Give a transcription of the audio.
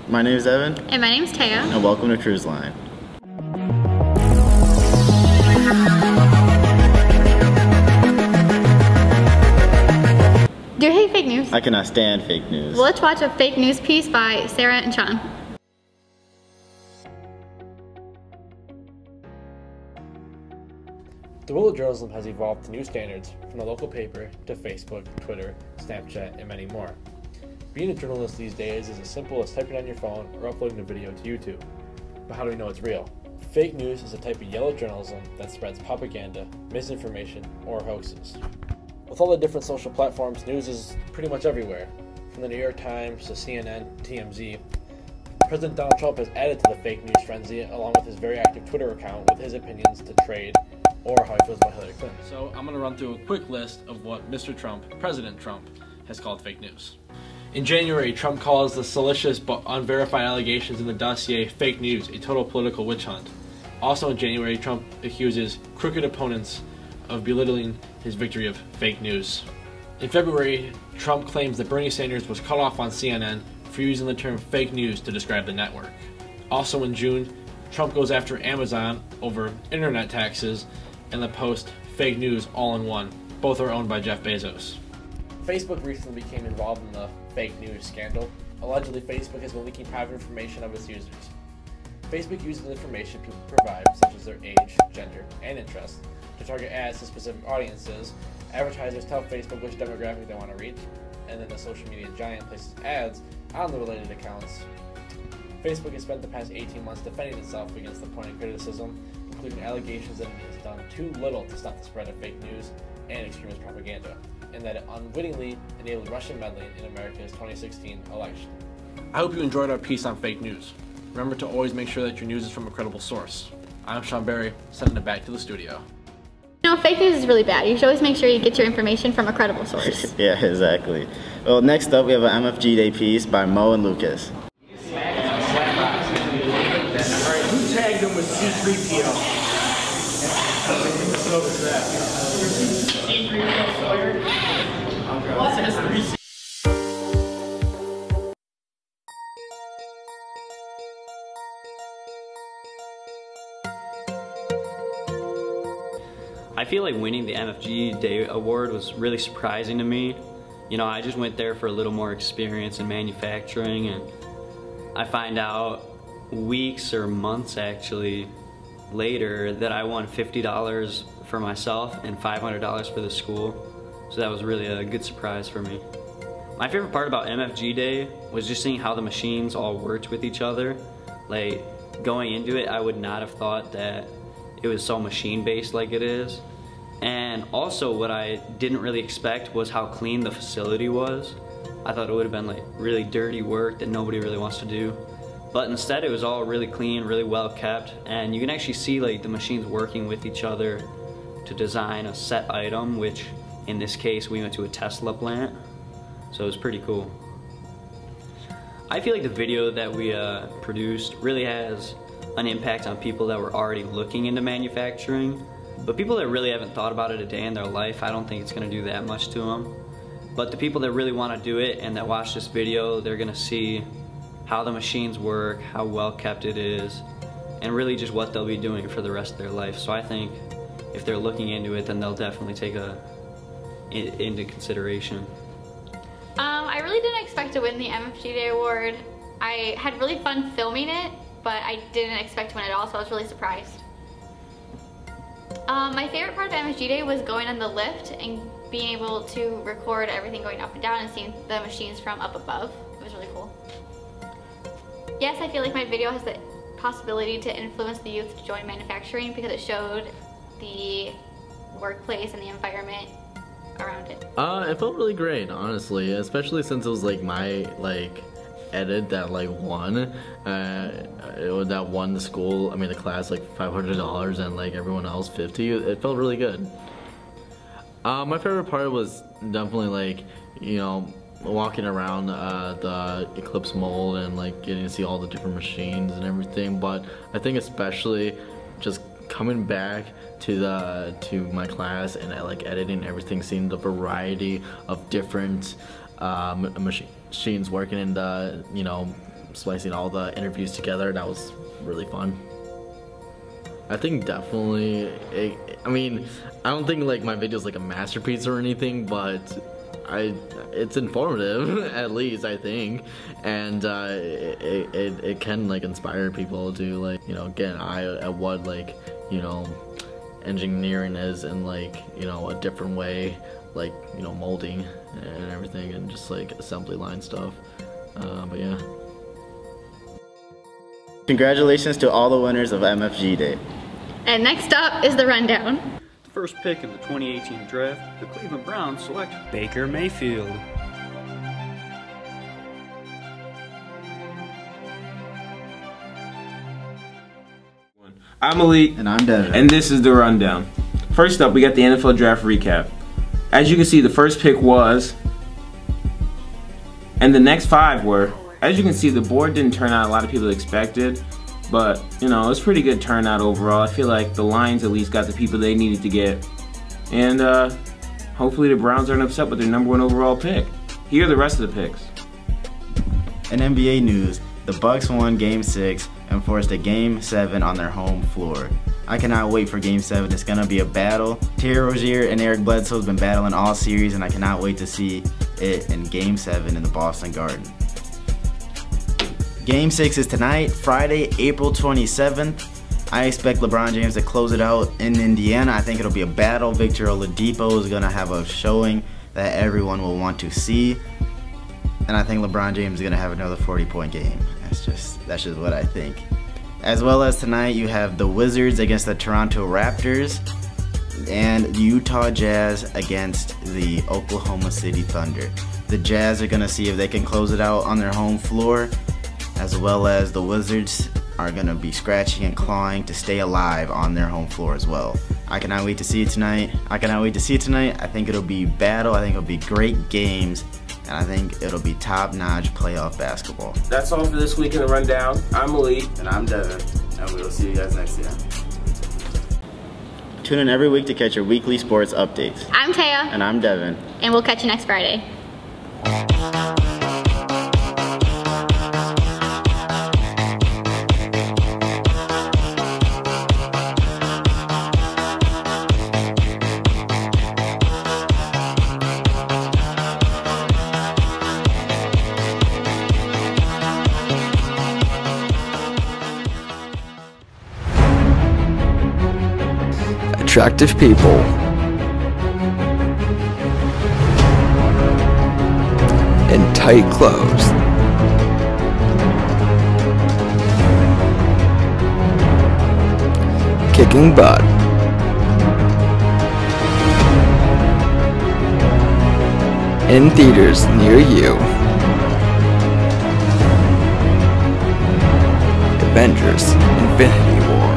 My name is Evan. And my name is Taya. And welcome to Cruise Line. Do you hate fake news? I cannot stand fake news. Well, let's watch a fake news piece by Sarah and Sean. The world of journalism has evolved to new standards, from the local paper to Facebook, Twitter, Snapchat, and many more. Being a journalist these days is as simple as typing on your phone or uploading a video to YouTube. But how do we know it's real? Fake news is a type of yellow journalism that spreads propaganda, misinformation, or hoaxes. With all the different social platforms, news is pretty much everywhere. From the New York Times to CNN, TMZ, President Donald Trump has added to the fake news frenzy along with his very active Twitter account with his opinions to trade or how he feels about Hillary Clinton. So I'm going to run through a quick list of what Mr. Trump, President Trump, has called fake news. In January, Trump calls the salacious but unverified allegations in the dossier fake news, a total political witch hunt. Also in January, Trump accuses crooked opponents of belittling his victory of fake news. In February, Trump claims that Bernie Sanders was cut off on CNN for using the term fake news to describe the network. Also in June, Trump goes after Amazon over internet taxes and the post fake news all in one. Both are owned by Jeff Bezos. Facebook recently became involved in the fake news scandal. Allegedly, Facebook has been leaking private information of its users. Facebook uses the information people provide, such as their age, gender, and interests, to target ads to specific audiences. Advertisers tell Facebook which demographic they want to reach, and then the social media giant places ads on the related accounts. Facebook has spent the past 18 months defending itself against the pointed criticism, including allegations that it has done too little to stop the spread of fake news and extremist propaganda, and that it unwittingly enabled Russian meddling in America's 2016 election. I hope you enjoyed our piece on fake news. Remember to always make sure that your news is from a credible source. I'm Sean Berry, sending it back to the studio. You know, fake news is really bad. You should always make sure you get your information from a credible source. Yeah, exactly. Well, next up we have an MFG Day piece by Mo and Lucas. Who tagged him with C-3PO? I feel like winning the MFG Day Award was really surprising to me. You know, I just went there for a little more experience in manufacturing, and I find out weeks or months actually later that I won $50 for myself and $500 for the school. So that was really a good surprise for me. My favorite part about MFG Day was just seeing how the machines all worked with each other. Like, going into it, I would not have thought that it was so machine-based like it is. And also what I didn't really expect was how clean the facility was. I thought it would have been like really dirty work that nobody really wants to do. But instead it was all really clean, really well kept, and you can actually see like the machines working with each other to design a set item, which in this case we went to a Tesla plant. So it was pretty cool. I feel like the video that we produced really has an impact on people that were already looking into manufacturing. But people that really haven't thought about it a day in their life, I don't think it's going to do that much to them. But the people that really want to do it and that watch this video, they're going to see how the machines work, how well kept it is, and really just what they'll be doing for the rest of their life. So I think if they're looking into it, then they'll definitely take it into consideration. I really didn't expect to win the MFG Day Award. I had really fun filming it, but I didn't expect to win it at all, so I was really surprised. My favorite part of MFG Day was going on the lift and being able to record everything going up and down and seeing the machines from up above. It was really cool. Yes, I feel like my video has the possibility to influence the youth to join manufacturing because it showed the workplace and the environment around it. It felt really great, honestly, especially since it was like my edit that won. That won the school, the class $500 and everyone else $50. It felt really good. My favorite part was definitely walking around the Eclipse mold and getting to see all the different machines and everything. But I think especially just coming back to my class and editing everything, seeing the variety of different machines working in the splicing all the interviews together. That was really fun. I think definitely, I mean, I don't think like my video's like a masterpiece or anything, but it's informative at least, I think, and it can like inspire people to like, you know, get an eye at what like, you know, engineering is in like, you know, a different way, like, you know, molding and everything, and just like assembly line stuff. But yeah. Congratulations to all the winners of MFG Day. And next up is the rundown. The first pick in the 2018 draft, the Cleveland Browns select Baker Mayfield. I'm Malik. And I'm Devin. And this is the rundown. First up, we got the NFL draft recap. As you can see, the first pick was, and the next 5 were. As you can see, the board didn't turn out a lot of people expected, but you know, it was pretty good turnout overall. I feel like the Lions at least got the people they needed to get, and hopefully the Browns aren't upset with their #1 overall pick. Here are the rest of the picks. In NBA news, the Bucks won Game 6 and forced a Game 7 on their home floor. I cannot wait for Game 7. It's gonna be a battle. Terry Rozier and Eric Bledsoe have been battling all series, and I cannot wait to see it in Game 7 in the Boston Garden. Game 6 is tonight, Friday, April 27th. I expect LeBron James to close it out in Indiana. I think it'll be a battle. Victor Oladipo is gonna have a showing that everyone will want to see. And I think LeBron James is gonna have another 40-point game. That's just what I think. As well as tonight, you have the Wizards against the Toronto Raptors and the Utah Jazz against the Oklahoma City Thunder. The Jazz are gonna see if they can close it out on their home floor, as well as the Wizards are gonna be scratching and clawing to stay alive on their home floor as well. I cannot wait to see it tonight. I think it'll be battle. I think it'll be great games. And I think it'll be top-notch playoff basketball. That's all for this week in the rundown. I'm Malik. And I'm Devin. And we will see you guys next year. Tune in every week to catch your weekly sports updates. I'm Taya. And I'm Devin. And we'll catch you next Friday. Attractive people, in tight clothes, kicking butt, in theaters near you. Avengers: Infinity War.